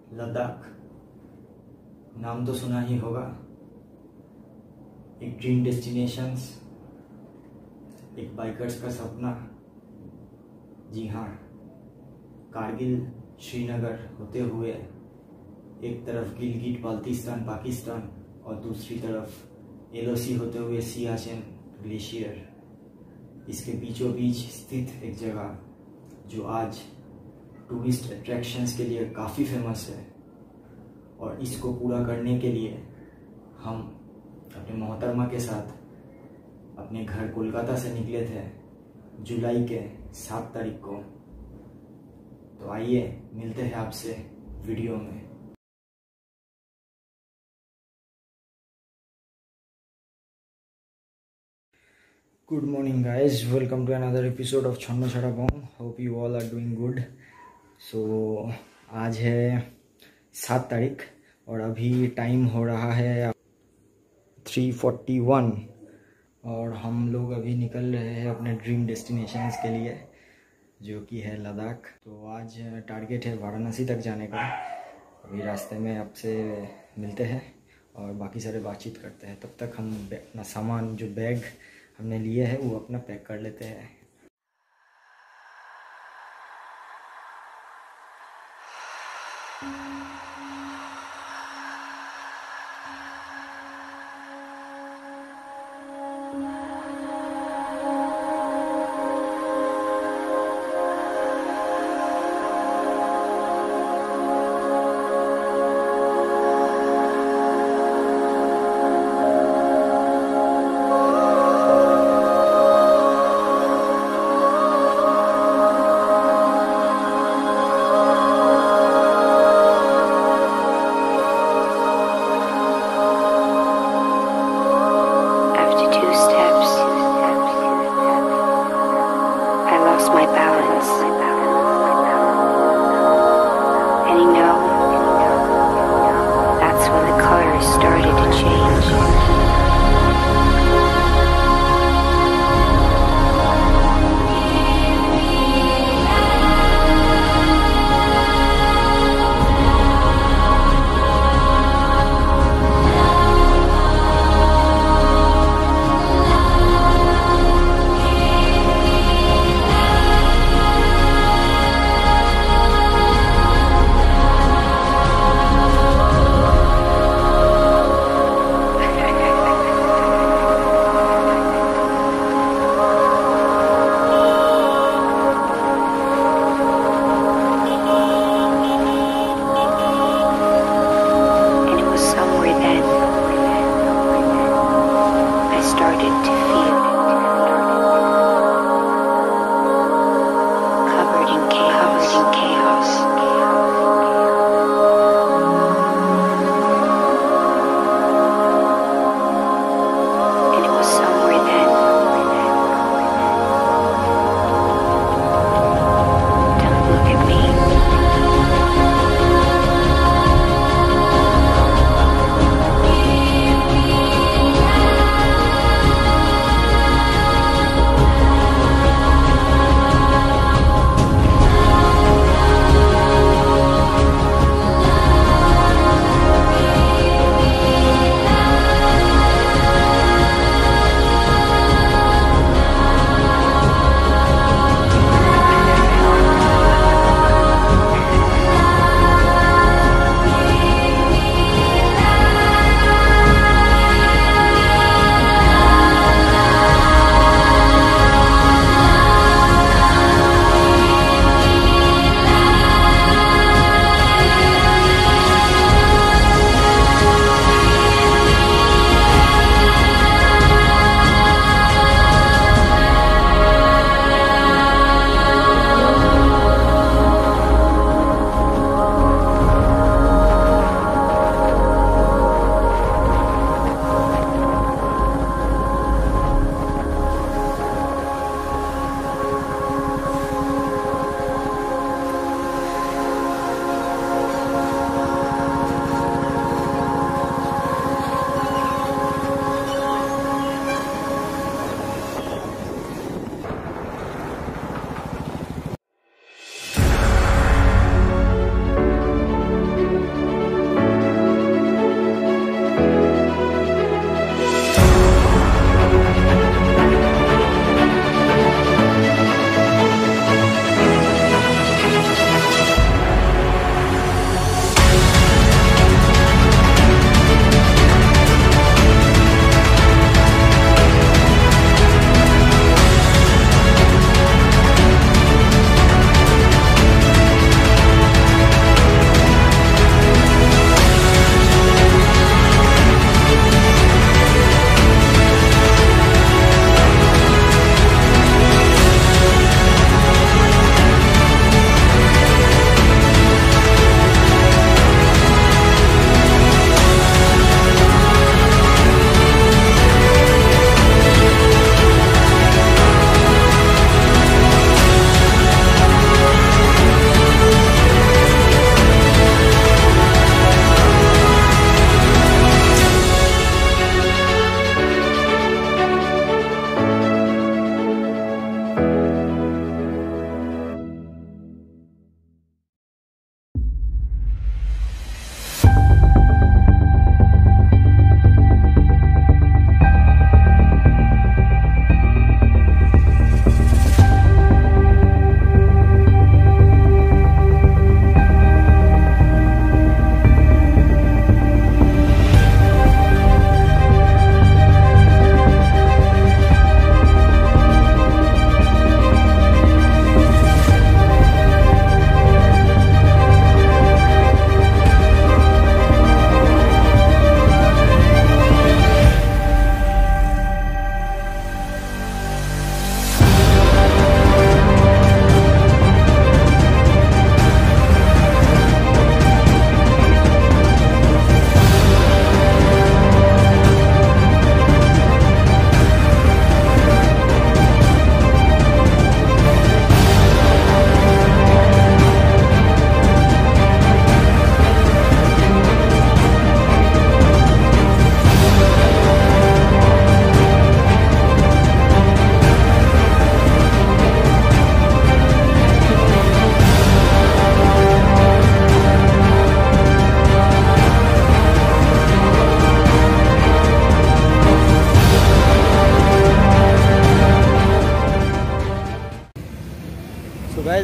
लद्दाख नाम तो सुना ही होगा। एक ड्रीम डेस्टिनेशंस, एक बाइकर्स का सपना। जी हाँ, कारगिल श्रीनगर होते हुए एक तरफ गिलगिट बाल्टिस्तान पाकिस्तान और दूसरी तरफ एलओसी होते हुए सियाचिन ग्लेशियर, इसके बीचों बीच स्थित एक जगह जो आज टूरिस्ट अट्रैक्शंस के लिए काफ़ी फेमस है। और इसको पूरा करने के लिए हम अपने मोहतरमा के साथ अपने घर कोलकाता से निकले थे जुलाई के 7 तारीख को। तो आइए मिलते हैं आपसे वीडियो में। Good morning guys, welcome to another episode of Chonnochara Bong. Hope you all are doing good. So आज है 7 तारीख और अभी टाइम हो रहा है 3:41 और हम लोग अभी निकल रहे हैं अपने ड्रीम डेस्टिनेशंस के लिए जो कि है लद्दाख। तो आज टारगेट है वाराणसी तक जाने का। अभी रास्ते में आपसे मिलते हैं और बाकी सारे बातचीत करते हैं। तब तक हम अपना सामान जो बैग हमने लिए है वो अपना पैक कर लेते हैं।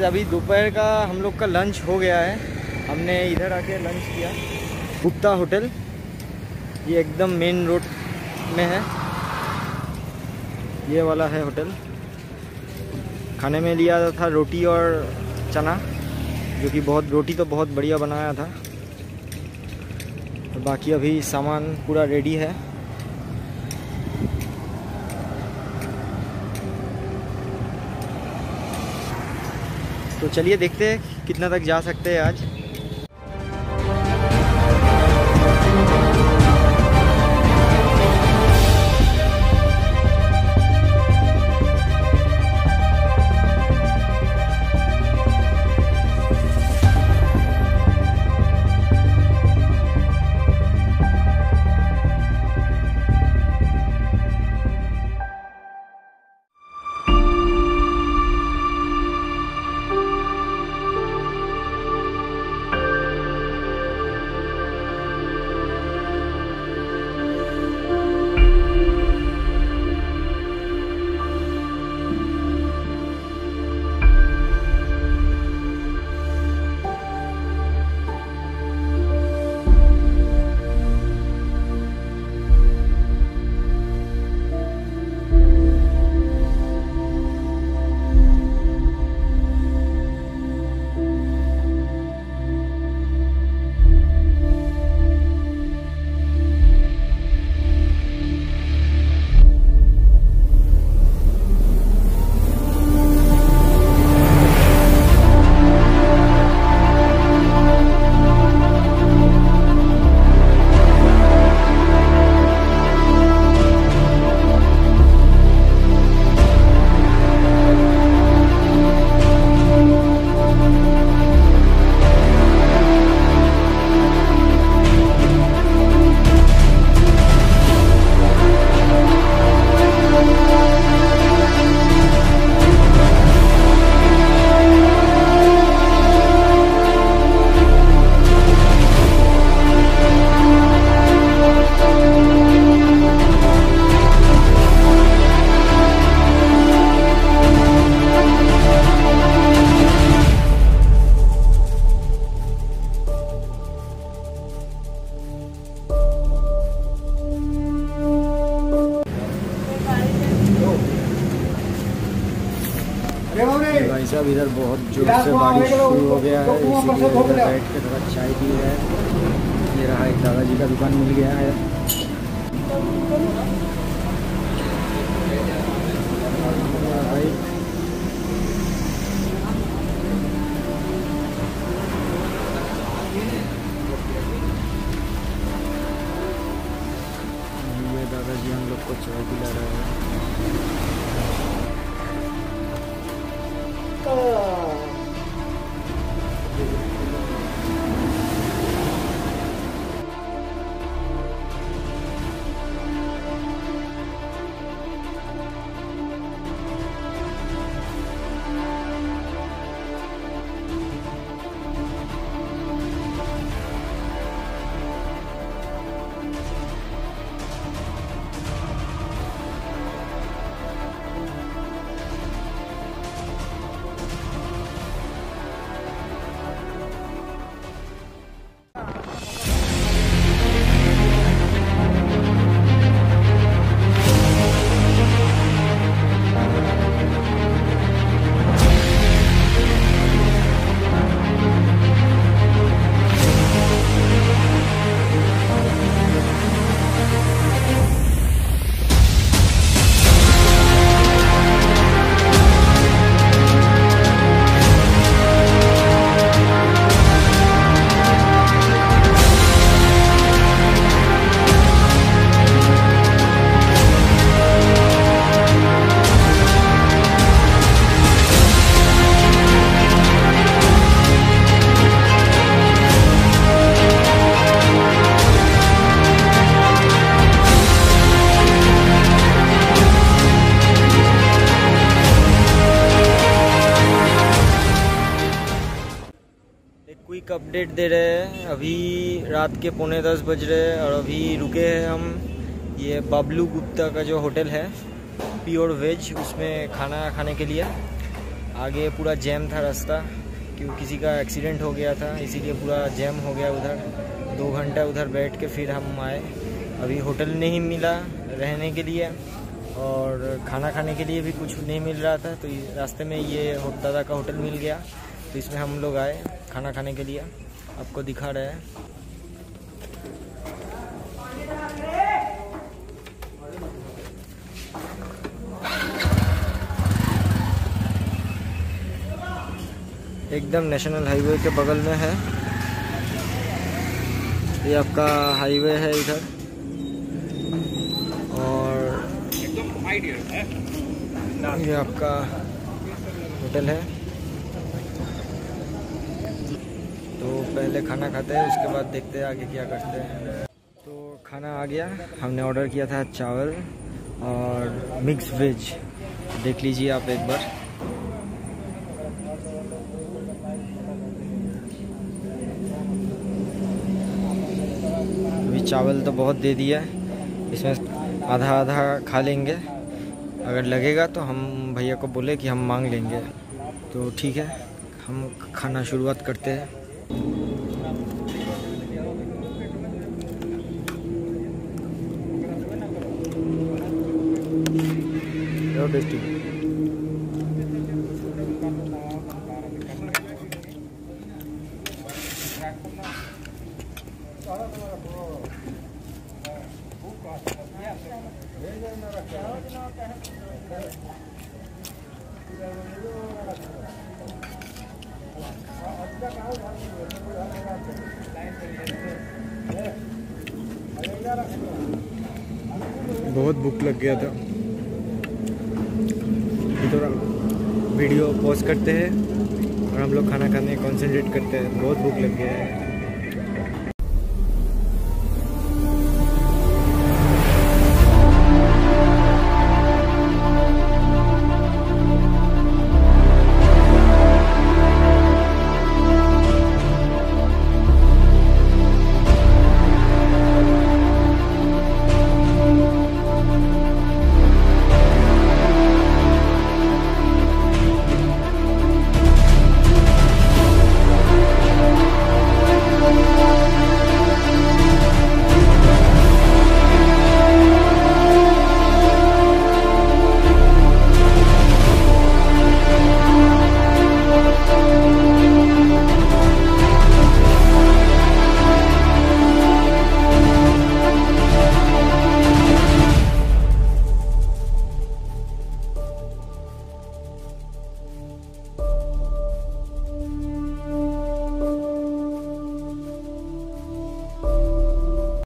अभी दोपहर का हम लोग का लंच हो गया है। हमने इधर आके लंच किया गुप्ता होटल, ये एकदम मेन रोड में है, ये वाला है होटल। खाने में लिया था रोटी और चना, जो कि रोटी तो बहुत बढ़िया बनाया था। और बाकी अभी सामान पूरा रेडी है। तो चलिए देखते हैं कितना तक जा सकते हैं आज। भाई साहब इधर बहुत जोर से बारिश शुरू हो गया है, इसीलिए इधर बैठ के थोड़ा चाय पी रहे हैं। ये रहा एक दादाजी का दुकान मिल गया है। भाई ये दादाजी हम लोग को चाय पिला रहे हैं। क्विक अपडेट दे रहे हैं। अभी रात के 9:45 बज रहे हैं और अभी रुके हैं हम ये बबलू गुप्ता का जो होटल है प्योर वेज, उसमें खाना खाने के लिए। आगे पूरा जैम था रास्ता, क्योंकि किसी का एक्सीडेंट हो गया था, इसीलिए पूरा जैम हो गया उधर। 2 घंटा उधर बैठ के फिर हम आए। अभी होटल नहीं मिला रहने के लिए और खाना खाने के लिए भी कुछ नहीं मिल रहा था, तो रास्ते में ये दादा का होटल मिल गया, तो इसमें हम लोग आए खाना खाने के लिए। आपको दिखा रहे हैं। एकदम नेशनल हाईवे के बगल में है, ये आपका हाईवे है इधर। और ये आपका होटल है। तो पहले खाना खाते हैं, उसके बाद देखते हैं आगे क्या करते हैं। तो खाना आ गया, हमने ऑर्डर किया था चावल और मिक्स वेज। देख लीजिए आप एक बार। अभी चावल तो बहुत दे दिया है, इसमें आधा आधा खा लेंगे, अगर लगेगा तो हम भैया को बोले कि हम मांग लेंगे। तो ठीक है, हम खाना शुरुआत करते हैं। टेस्टी। बहुत भूख लग गया था, थोड़ा वीडियो पॉज करते हैं और हम लोग खाना खाने कंसंट्रेट करते हैं। बहुत भूख लग गया है।